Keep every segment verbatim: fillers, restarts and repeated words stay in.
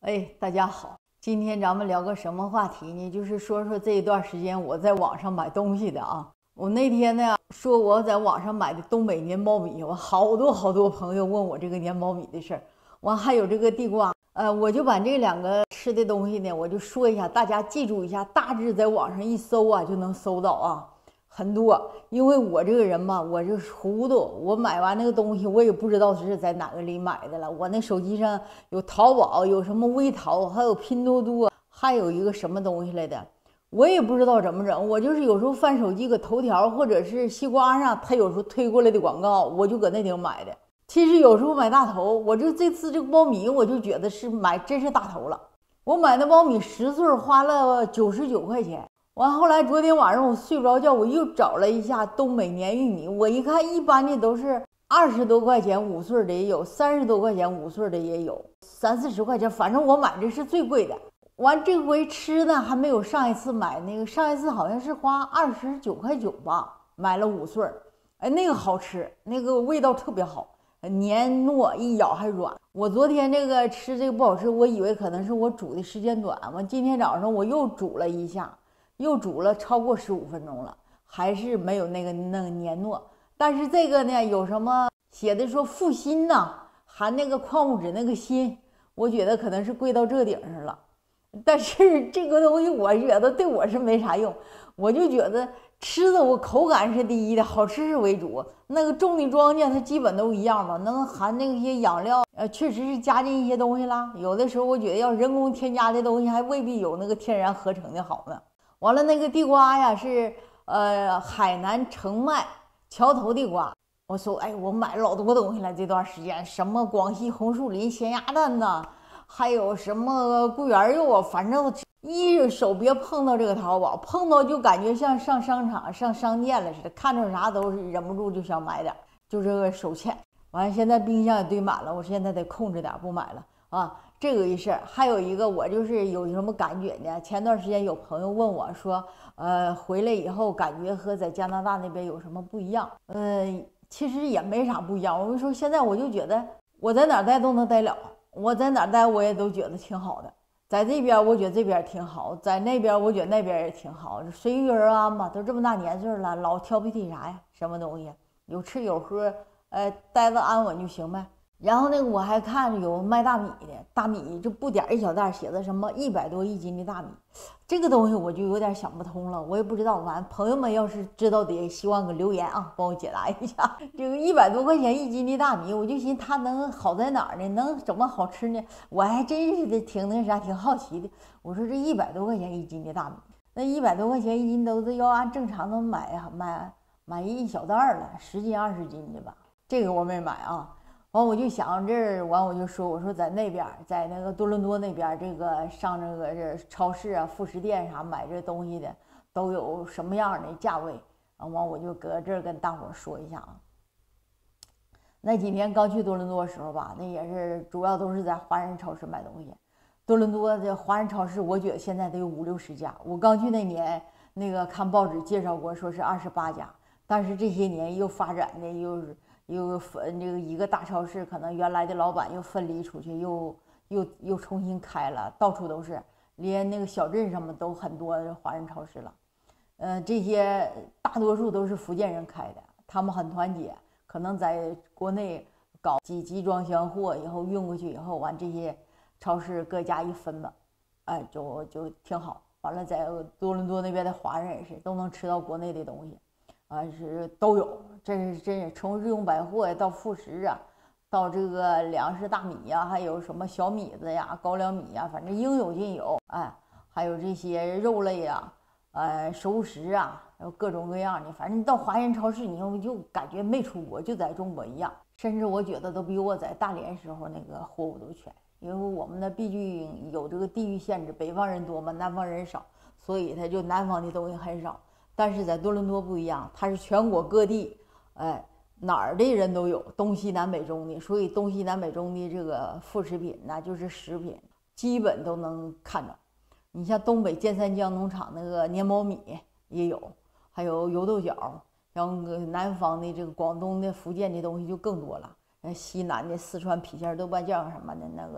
哎，大家好，今天咱们聊个什么话题呢？就是说说这一段时间我在网上买东西的啊。我那天呢说我在网上买的东北年苞米，我好多好多朋友问我这个年苞米的事儿，完还有这个地瓜，呃，我就把这两个吃的东西呢，我就说一下，大家记住一下，大致在网上一搜啊就能搜到啊。很多，因为我这个人嘛，我就糊涂，我买完那个东西，我也不知道是在哪个里买的了。我那手机上有淘宝，有什么微淘，还有拼多多，还有一个什么东西来的，我也不知道怎么整。我就是有时候翻手机，搁头条或者是西瓜上，他有时候推过来的广告，我就搁那顶买的。其实有时候买大头，我就这次这个苞米，我就觉得是买真是大头了。我买的苞米十穗花了九十九块钱。完后来昨天晚上我睡不着觉，我又找了一下东北年玉米，我一看一般的都是二十多块钱五穗的也有，三十多块钱五穗的也有，三四十块钱，反正我买的是最贵的。完这回吃呢还没有上一次买那个，上一次好像是花二十九块九吧，买了五穗，哎，那个好吃，那个味道特别好，黏糯，一咬还软。我昨天这个吃这个不好吃，我以为可能是我煮的时间短，完今天早上我又煮了一下。又煮了超过十五分钟了，还是没有那个那个黏糯。但是这个呢，有什么写的说富锌呐，含那个矿物质那个锌，我觉得可能是贵到这顶上了。但是这个东西我觉得对我是没啥用，我就觉得吃的我口感是第一的，好吃是为主。那个种的庄稼它基本都一样吧，能含那些养料，呃，确实是加进一些东西啦。有的时候我觉得要人工添加的东西，还未必有那个天然合成的好呢。完了，那个地瓜呀是呃海南澄迈桥头地瓜。我说，哎，我买了老多东西了，这段时间什么广西红树林咸鸭蛋呐，还有什么桂圆肉啊，反正一手别碰到这个淘宝，碰到就感觉像上商场上商店了似的，看着啥都是忍不住就想买点，就这个手欠。完了，现在冰箱也堆满了，我现在得控制点不买了啊。这个一事儿，还有一个我就是有什么感觉呢？前段时间有朋友问我说，呃，回来以后感觉和在加拿大那边有什么不一样？呃，其实也没啥不一样。我就说现在我就觉得我在哪儿待都能待了，我在哪儿待我也都觉得挺好的。在这边我觉得这边挺好，在那边我觉得那边也挺好，随遇而安嘛。都这么大年岁了，老挑不起啥呀？什么东西有吃有喝，呃，待着安稳就行呗。然后那个我还看有卖大米的，大米就不点一小袋，写的什么一百多一斤的大米，这个东西我就有点想不通了，我也不知道。完，朋友们要是知道的，希望给留言啊，帮我解答一下。这个一百多块钱一斤的大米，我就寻思它能好在哪儿呢？能怎么好吃呢？我还真是的挺那啥，挺好奇的。我说这一百多块钱一斤的大米，那一百多块钱一斤都是要按正常的买买买一小袋了，十斤二十斤的吧？这个我没买啊。完我就想这儿，完我就说，我说在那边，在那个多伦多那边，这个上这个这超市啊、副食店啥买这东西的，都有什么样的价位啊？完我就搁这儿跟大伙说一下啊。那几年刚去多伦多的时候吧，那也是主要都是在华人超市买东西。多伦多的华人超市，我觉得现在得有五六十家。我刚去那年，那个看报纸介绍过，说是二十八家，但是这些年又发展的又是。又分这个一个大超市，可能原来的老板又分离出去，又又又重新开了，到处都是，连那个小镇上面都很多华人超市了。呃，这些大多数都是福建人开的，他们很团结，可能在国内搞集集装箱货以后运过去以后，完这些超市各家一分吧，哎，就就挺好。完了，在多伦多那边的华人也是都能吃到国内的东西。啊，是都有，这是真是从日用百货呀到副食啊，到这个粮食大米呀，还有什么小米子呀、高粱米呀，反正应有尽有。哎，还有这些肉类呀，呃，熟食啊，有各种各样的。反正你到华人超市，你就感觉没出国，就在中国一样。甚至我觉得都比我在大连时候那个货物都全，因为我们那毕竟有这个地域限制，北方人多嘛，南方人少，所以他就南方的东西很少。但是在多伦多不一样，它是全国各地，哎，哪儿的人都有，东西南北中的，所以东西南北中的这个副食品那就是食品，基本都能看着。你像东北建三江农场那个年苞米也有，还有油豆角，然后南方的这个广东的、福建的东西就更多了，西南的四川郫县豆瓣酱什么的，那个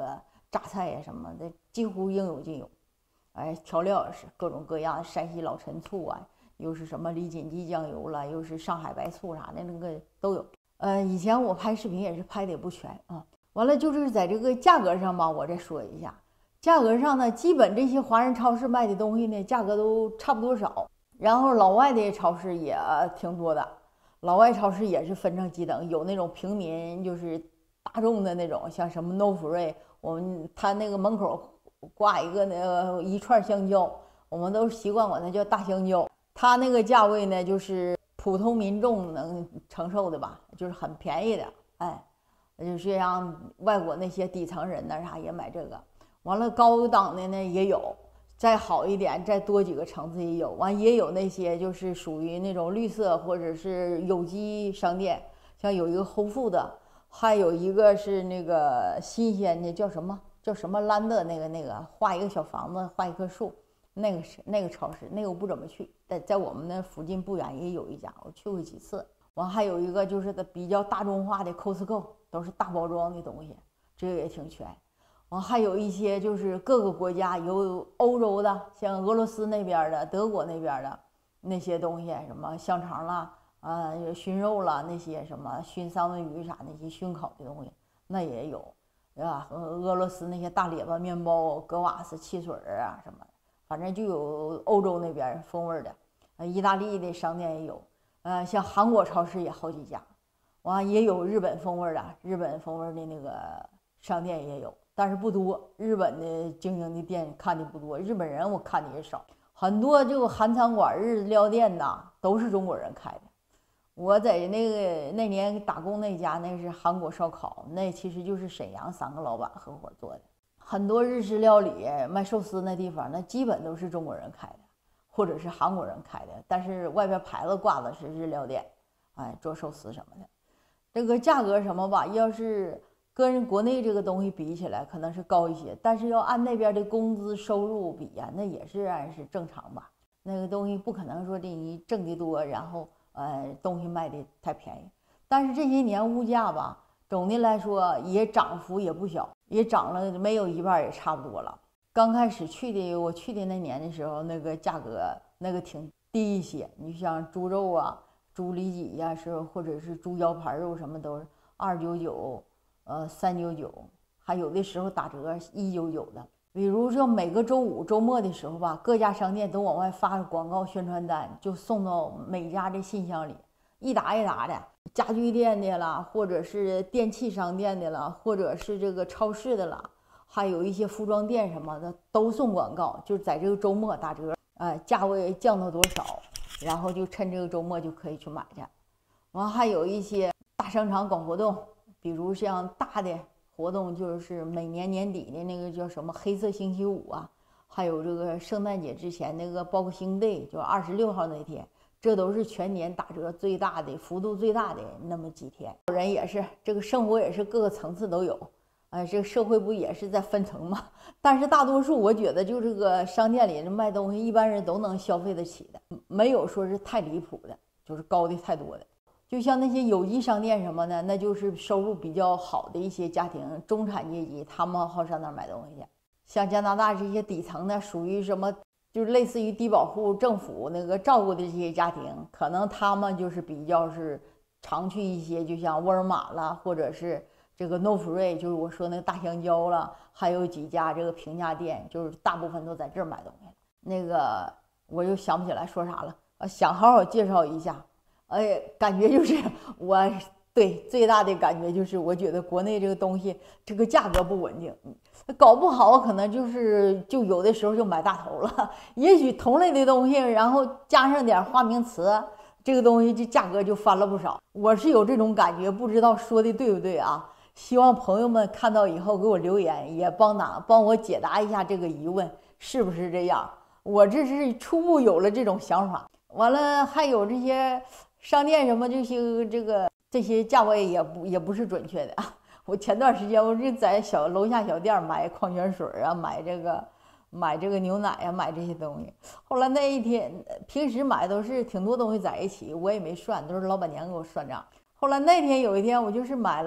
榨菜呀什么的，几乎应有尽有。哎，调料也是各种各样，山西老陈醋啊，又是什么李锦记酱油了，又是上海白醋啥的，那个都有。呃，以前我拍视频也是拍的也不全啊。完了就是在这个价格上吧，我再说一下，价格上呢，基本这些华人超市卖的东西呢，价格都差不多少。然后老外的超市也挺多的，老外超市也是分成几等，有那种平民，就是大众的那种，像什么 No Free， 我们他那个门口挂一个那个一串香蕉，我们都习惯管它叫大香蕉。它那个价位呢，就是普通民众能承受的吧，就是很便宜的，哎，就是让外国那些底层人那啥也买这个。完了高档的呢也有。再好一点，再多几个层次也有，完也有那些就是属于那种绿色或者是有机商店，像有一个Whole Food的，还有一个是那个新鲜的叫什么叫什么兰的那个那个画一个小房子画一棵树，那个是那个超市，那个我不怎么去，在在我们那附近不远也有一家，我去过几次。完还有一个就是比较大众化的 Costco， 都是大包装的东西，这个也挺全。完还有一些就是各个国家有欧洲的，像俄罗斯那边的、德国那边的那些东西，什么香肠啦、啊熏肉啦，那些什么熏三文鱼啥那些熏烤的东西，那也有，对吧？和俄罗斯那些大列巴面包、格瓦斯汽水啊什么的，反正就有欧洲那边风味的，呃，意大利的商店也有，呃，像韩国超市也好几家，完也有日本风味的，日本风味的那个商店也有。但是不多，日本的经营的店看的不多，日本人我看的也少，很多这个韩餐馆、日料店呐，都是中国人开的。我在那个那年打工那家，那是韩国烧烤，那其实就是沈阳三个老板合伙做的。很多日式料理卖寿司那地方，那基本都是中国人开的，或者是韩国人开的，但是外边牌子挂的是日料店，哎，做寿司什么的。这个价格什么吧，要是跟国内这个东西比起来可能是高一些，但是要按那边的工资收入比呀、啊，那也是按是正常吧。那个东西不可能说的你挣得多，然后呃东西卖的太便宜。但是这些年物价吧，总的来说也涨幅也不小，也涨了没有一半也差不多了。刚开始去的我去的那年的时候，那个价格那个挺低一些，你像猪肉啊、猪里脊呀、啊，是或者是猪腰盘肉什么都是二九九。呃，三九九，还有的时候打折一九九的。比如说每个周五周末的时候吧，各家商店都往外发广告宣传单，就送到每家的信箱里，一沓一沓的。家具店的啦，或者是电器商店的啦，或者是这个超市的啦，还有一些服装店什么的都送广告，就是在这个周末打折，呃，价位降到多少，然后就趁这个周末就可以去买去。完还有一些大商场搞活动。比如像大的活动，就是每年年底的那个叫什么黑色星期五啊，还有这个圣诞节之前那个 Boxing Day，就二十六号那天，这都是全年打折最大的、幅度最大的那么几天。人也是这个生活也是各个层次都有，哎，这个社会不也是在分层吗？但是大多数我觉得就这个商店里卖东西，一般人都能消费得起的，没有说是太离谱的，就是高的太多的。就像那些有机商店什么的，那就是收入比较好的一些家庭、中产阶级，他们好上那儿买东西去。像加拿大这些底层的，属于什么，就是类似于低保户、政府那个照顾的这些家庭，可能他们就是比较是常去一些，就像沃尔玛啦，或者是这个 No Free， 就是我说那个大香蕉了，还有几家这个平价店，就是大部分都在这儿买东西。那个我又想不起来说啥了，呃，想好好介绍一下。哎，感觉就是我对最大的感觉就是，我觉得国内这个东西这个价格不稳定，搞不好可能就是就有的时候就买大头了。也许同类的东西，然后加上点花名词，这个东西这价格就翻了不少。我是有这种感觉，不知道说的对不对啊？希望朋友们看到以后给我留言，也帮答帮我解答一下这个疑问，是不是这样？我这是初步有了这种想法。完了，还有这些。商店什么这些这个这些价位也不也不是准确的。我前段时间我就在小楼下小店买矿泉水啊，买这个买这个牛奶啊，买这些东西。后来那一天平时买都是挺多东西在一起，我也没算，都是老板娘给我算账。后来那天有一天我就是买了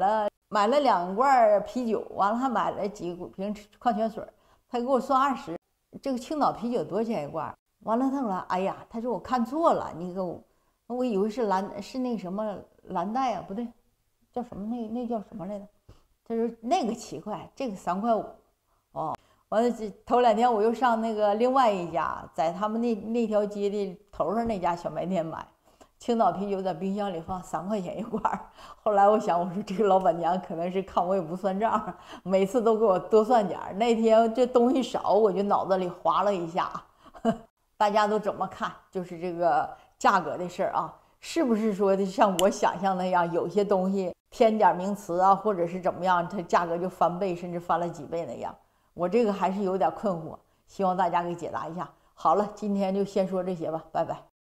买了两罐啤酒，完了还买了几瓶矿泉水，他给我算二十。这个青岛啤酒多少钱一罐？完了他说，哎呀，他说我看错了，你给我，我以为是蓝是那什么蓝带啊，不对，叫什么那那叫什么来着？他说那个七块，这个三块五。哦，完了这头两天我又上那个另外一家，在他们那那条街的头上那家小卖店买。青岛啤酒在冰箱里放三块钱一罐，后来我想，我说这个老板娘可能是看我也不算账，每次都给我多算点。那天这东西少，我就脑子里划了一下。大家都怎么看？就是这个价格的事儿啊，是不是说的像我想象那样，有些东西添点名词啊，或者是怎么样，它价格就翻倍，甚至翻了几倍那样？我这个还是有点困惑，希望大家给解答一下。好了，今天就先说这些吧，拜拜。